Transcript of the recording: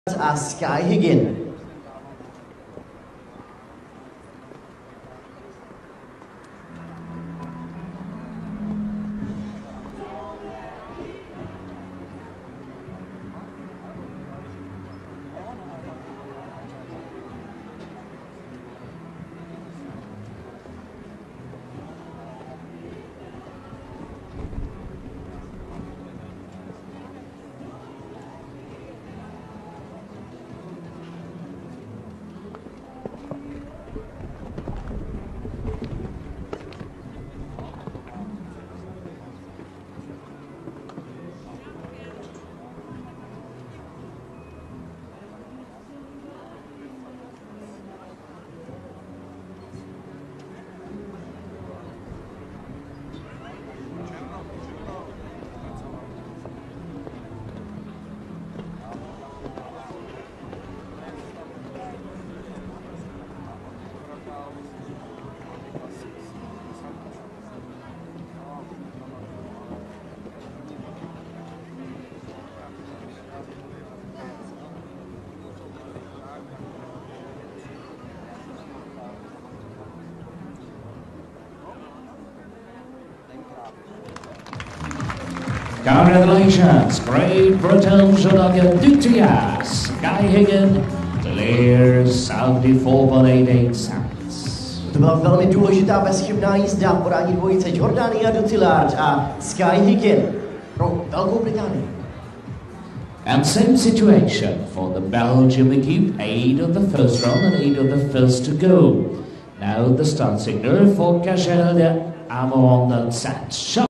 a Skye Higgin. Congratulations, Great Britain Djordania Djordania, Skye Higgin clears 74.88 seconds. To byla velmi důležitá bezchybná jízda v podání dvojice Djordania do Tillard a Skye Higgin pro Velkou Británii. And same situation for the Belgium equipe, 8 of the first round and 8 of the first to go. Now the start signal for Cachel de Amon set.